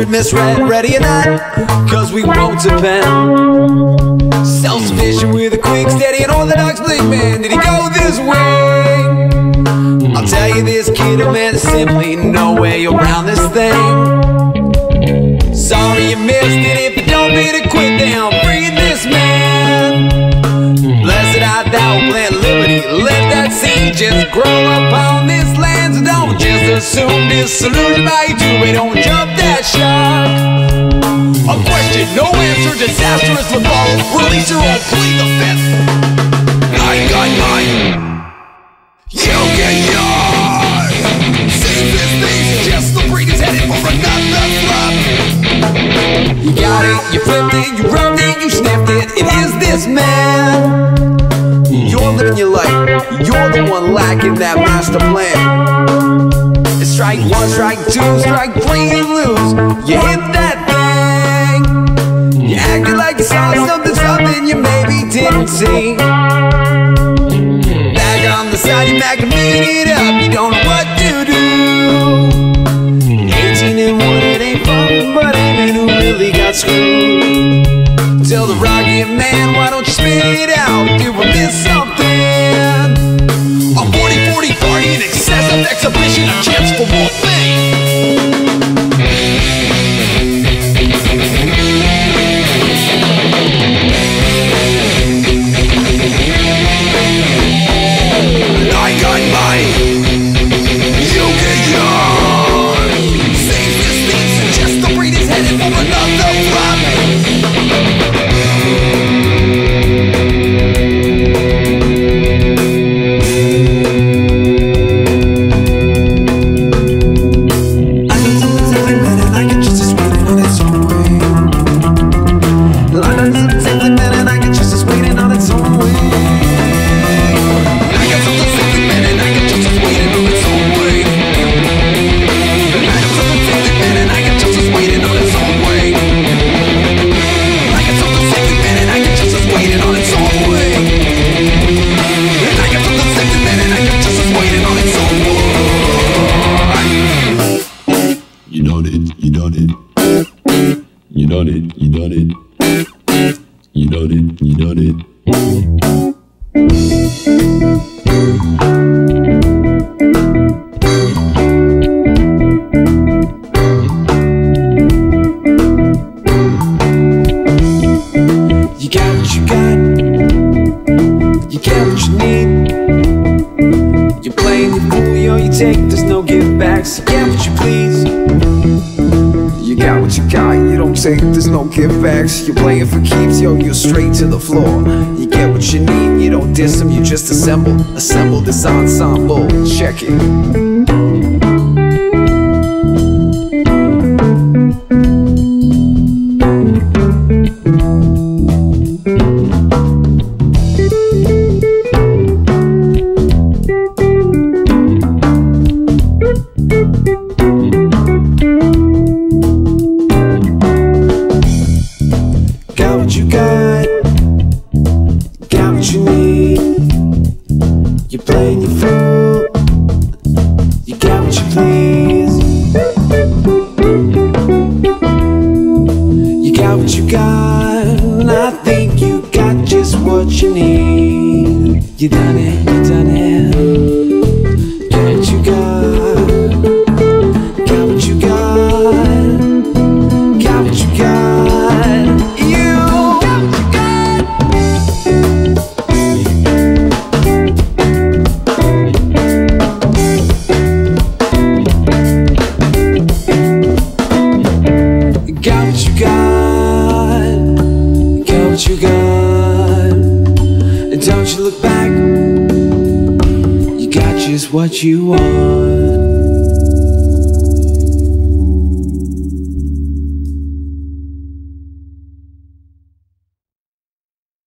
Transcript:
misconstrued, misread, ready or not, cause we won't depend. Self-sufficient with a quick, steady and orthodox bleak man. Did he go this way? I'll tell you this, kiddo, man, there's simply no way around this thing. Sorry you missed it, if you don't beat it quick, then free this man. Blessed art thou, plant liberty, let that seed just grow up on this land. So don't just assume disillusion by you do, don't jump that shark. A question, no answer, disastrous will follow. Release your own, plead the fifth. I got mine, you get yours. Safest things, just the breed is headed for another flop. You got it, you flipped it, you rubbed it, you sniffed it. It is this man. You're living your life, you're the one lacking that master plan. It's strike one, strike two, strike three, you lose. You hit that thing. You acted like you saw something you maybe didn't see. Back on the side, you back and beat it up, you don't know what to do. 18 and 1, it ain't fun, but ain't who really got screwed. Tell the rocket man, why don't you spit it out? Do we miss something? A 40-40 party, an excessive exhibition, a chance for more fame. I got mine, you get yours. Safest things suggest the breed is headed for another flop. There's no givebacks. You're playing for keeps, yo, you're straight to the floor. You get what you need, you don't diss them, you just assemble this ensemble. Check it. You done it, you done it. Got what you got. Got what you got. Got what you got. You got what you got. Got what you got. Got what you got. And don't you look back. You got just what you want.